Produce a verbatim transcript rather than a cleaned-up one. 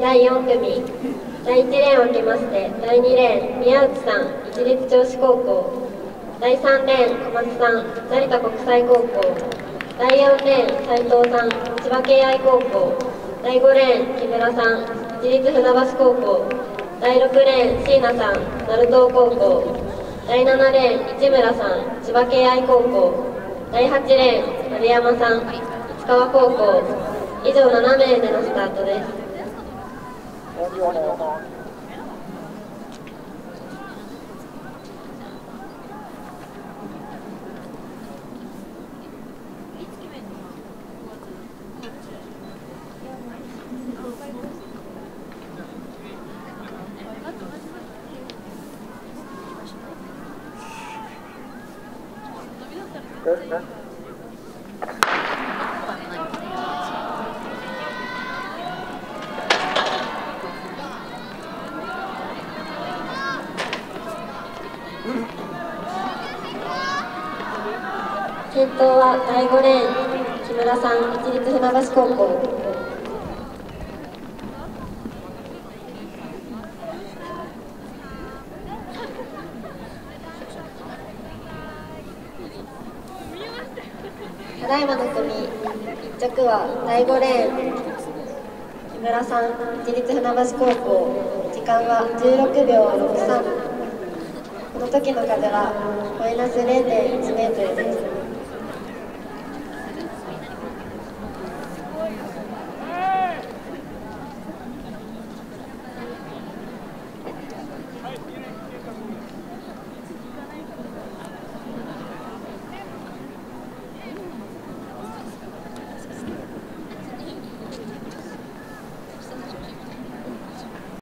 だいよん組、だいいちレーンを受けましてだいにレーン宮内さん市立銚子高校、だいさんレーン小松さん成田国際高校、だいよんレーン斉藤さん千葉敬愛高校、だいごレーン木村さん市立船橋高校、だいろくレーン椎名さん鳴門高校、だいななレーン市村さん千葉敬愛高校、だいはちレーン丸山さん市川高校、以上なな名でのスタートです。先頭はだいごレーン木村さん市立船橋高校。ただいまの組いっ着はだいごレーン木村さん市立船橋高校、時間はじゅうろくびょうろくさん、この時の風はマイナス れいてんいちメートルです。